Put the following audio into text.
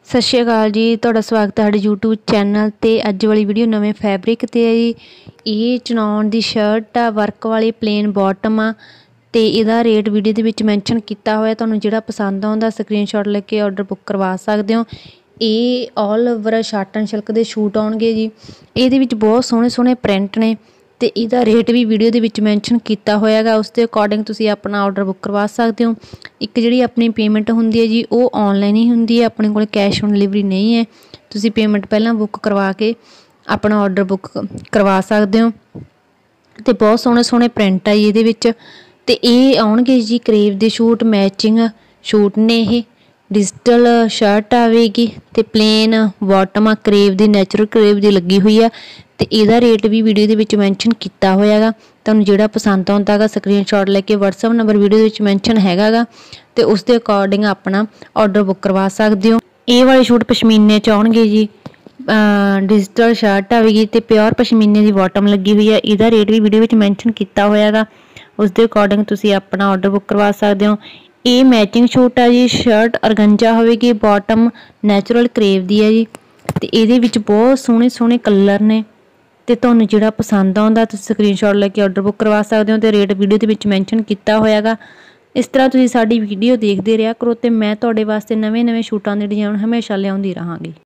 सत श्री अकाल जी, तुहाडा स्वागत है साडे यूट्यूब चैनल ते। अज वाली वीडियो नवे फैबरिक ते है जी। ये चनौन दी शर्ट आ, वर्क वाली प्लेन बॉटम आ ते इहदा रेट वीडियो दे विच मैंशन कीता होया। तुहानूं जिहड़ा पसंद आउंदा स्क्रीनशॉट लेके ऑर्डर बुक करवा सकदे हो। ये ऑल ओवर शार्टन सिल्क दे शूट आउणगे जी। इहदे विच बहुत सोहणे सोहणे प्रिंट ने ते इहदा रेट भी वीडियो दे विच मैंशन कीता होया गा। उस दे अकॉर्डिंग तुसीं अपना ऑर्डर बुक करवा सकते हो। एक जिहड़ी अपनी पेमेंट हुंदी है जी वो ऑनलाइन ही हुंदी है, अपने कोल कैश ऑन डिलीवरी नहीं है। तुसीं पेमेंट पहलां बुक करवा के अपना ऑर्डर बुक करवा सकते हो। ते बहुत सोहणे सोहणे प्रिंट आ जी इहदे विच। ते ये आउणगे जी करेब दे शूट, मैचिंग शूट ने। ये डिजिटल शर्ट आवेगी ते प्लेन बॉटम आ, करेब दी नैचुरल करेब दी लगी हुई है। ते इहदा रेट भी वीडियो दे विच मैंशन कीता होया गा। तुहानूं जिहड़ा पसंद आउंदा गा स्क्रीनशॉट लेके WhatsApp नंबर वीडियो दे विच मैंशन हैगा गा ते उस दे अकॉर्डिंग अपना ऑर्डर बुक करवा सकदे हो। ये वाले शूट पशमीने च आउणगे जी। डिजिटल शर्ट आवेगी ते प्योर पशमीने की बॉटम लगी हुई है। इहदा रेट भी वीडियो विच मैंशन कीता होया गा। उस दे अकॉर्डिंग तुसीं अपना ऑर्डर बुक करवा सकदे हो। ये मैचिंग शूट है जी। शर्ट ऑर्गेंजा होवेगी, बॉटम नैचुरल करेब दी है जी। ते इहदे विच बहुत सोहणे सोहणे कलर ने ते तुहानूं जिहड़ा पसंद आउंदा तुसीं स्क्रीनशॉट लेके ऑर्डर बुक करवा सकदे हो। ते रेट वीडियो दे विच मैंशन कीता होया गा। इस तरह तुसीं साडी वीडियो देखदे रहा करो ते मैं तुहाडे वास्ते नਵੇਂ-नਵੇਂ शूटां दे डिजाइन हमेशा लिआउंदी रहांगी।